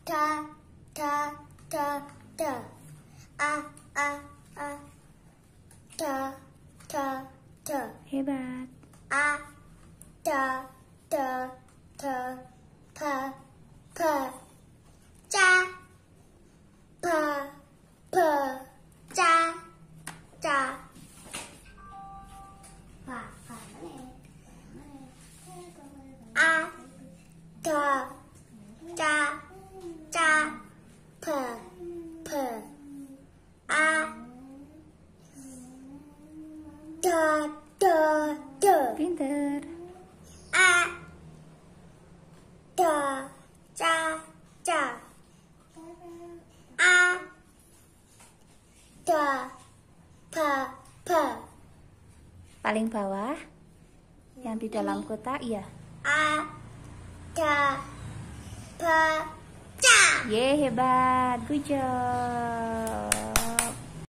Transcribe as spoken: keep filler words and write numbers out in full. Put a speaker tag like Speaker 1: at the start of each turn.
Speaker 1: ta, ta, ta, ta. A, a, a. Ta, ta, ta.
Speaker 2: Hebat.
Speaker 1: A, ta, ta, ta, pa, pa. Ca, pa, pa, ca, ca. Pa, pa. A, ta, ta, ta, pa, pa. A, ta, ta, ta.
Speaker 2: Pinter.
Speaker 1: A, ta, ca, ca. A, ta, pa, pa.
Speaker 2: Paling bawah yang di dalam kotak, iya.
Speaker 1: A, ta, pa, ca.
Speaker 2: Ye, hebat. Good job.